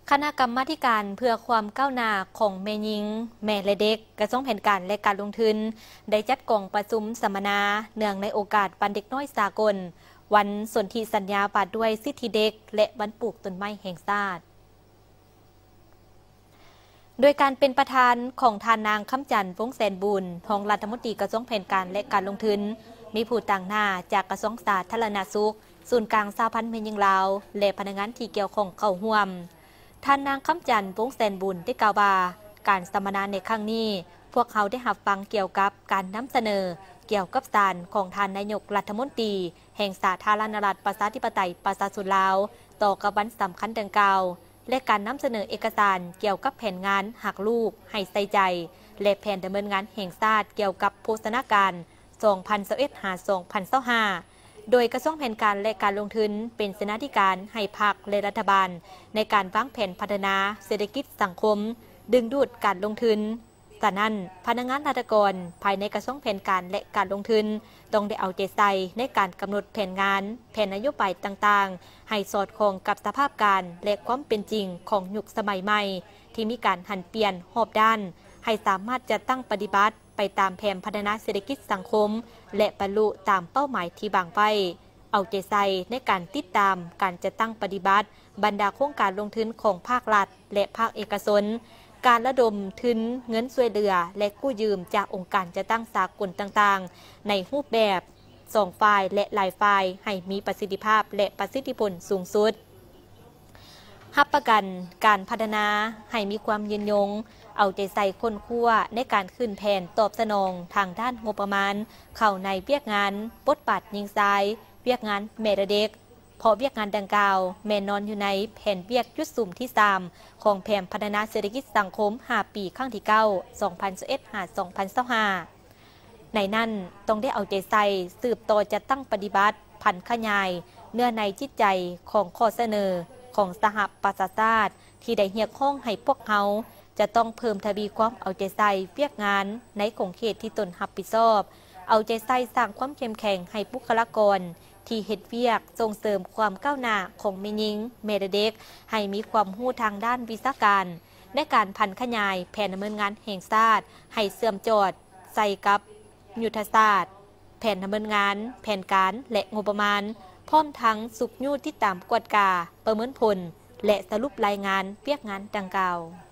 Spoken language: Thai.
คณะกรรมาการเพื่อความก้าวหน้าของแม่หญิงแม่และเด็กกระทรวงแผนการและการลงทุนได้จัดกองประชุมสัมมนาเนื่องในโอกาสวันเด็กน้อยสากลวันสนธิสัญญาว่าด้วยสิทธิเด็กและวันปลูกต้นไม้แห่งชาติโดยการเป็นประธานของทานนางคำจันทร์วงแสนบุญรองรัฐมนตรีกระทรวงแผนการและการลงทุนมีผู้ต่างหน้าจากกระทรวงสาธารณสุขศูนย์กลางสหพันธ์แม่หญิงลาวและพนักงานที่เกี่ยวข้องเข้าร่วมท่านนางคำจันทร์วงแสนบุญได้กล่าวว่าการสัมมนาในครั้งนี้พวกเขาได้รับฟังเกี่ยวกับการนำเสนอเกี่ยวกับสารของท่านนายกรัฐมนตรีแห่งสาธารณรัฐประชาธิปไตยประชาชนลาวต่อกับวันสำคัญดังกล่าวและการนำเสนอเอกสารเกี่ยวกับแผนงานหักลูกให้ใส่ใจและแผนดำเนินงานแห่งชาติเกี่ยวกับโภชนาการ 2021-2025 โดยกระทรวงแผนการและการลงทุนเป็นเสนาธิการให้พรรคและรัฐบาลในการวางแผนพัฒนาเศรษฐกิจสังคมดึงดูดการลงทุนแต่นั้นพนักงานราชการภายในกระทรวงแผนการและการลงทุนต้องได้เอาใจใส่ในการกำหนดแผนงานแผนนโยบายต่างๆให้สอดคล้องกับสภาพการและความเป็นจริงของยุคสมัยใหม่ที่มีการหันเปลี่ยนรอบด้านให้สามารถจะตั้งปฏิบัติไปตามแผนพัฒนาเศรษฐกิจสังคมและบรรลุตามเป้าหมายที่วางไว้เอาใจใส่ในการติดตามการจะตั้งปฏิบัติบรรดาโครงการลงทุนของภาครัฐและภาคเอกชนการระดมทุนเงินช่วยเหลือและกู้ยืมจากองค์การจะตั้งสากลต่างๆในรูปแบบ2 ฝ่ายและหลายฝ่ายให้มีประสิทธิภาพและประสิทธิผลสูงสุดรับประกันการพัฒนาให้มีความยืนยงเอาใจใส่คนคั่วในการขึ้นแผนตอบสนองทางด้านงบประมาณเข้าในเวียกงานบทบาทยิงซ้ายเวียกงานแม่เด็กเพราะเวียกงานดังกล่าวแม่นอนอยู่ในแผนเวียกยุดสุ่มที่3ของแผนพัฒนาเศรษฐกิจสังคม5 ปีครั้งที่ 9 2021-2025 ในนั้นต้องได้เอาใจใส่สืบต่อจะตั้งปฏิบัติพันขยายเนื้อในจิตใจของข้อเสนอของสหประชาชาติที่ได้เรียกร้องให้พวกเขาจะต้องเพิ่มทวีความเอาใจใส่เวียกงานในของเขตที่ตนรับผิดชอบเอาใจใส่สร้างความเข้มแข็งให้บุคลากรที่เฮ็ดเวียกส่งเสริมความก้าวหน้าของแม่หญิงแม่เด็กให้มีความรู้ทางด้านวิชาการในการพันขยายแผนดำเนินงานแห่งชาติให้เสื่อมจอดใส่กับยุทธศาสตร์แผนดำเนินงานแผนการและงบประมาณพร้อมทั้งสุขยูติดตามกวดกาประเมินผลและสรุปรายงานเวียกงานดังกล่าว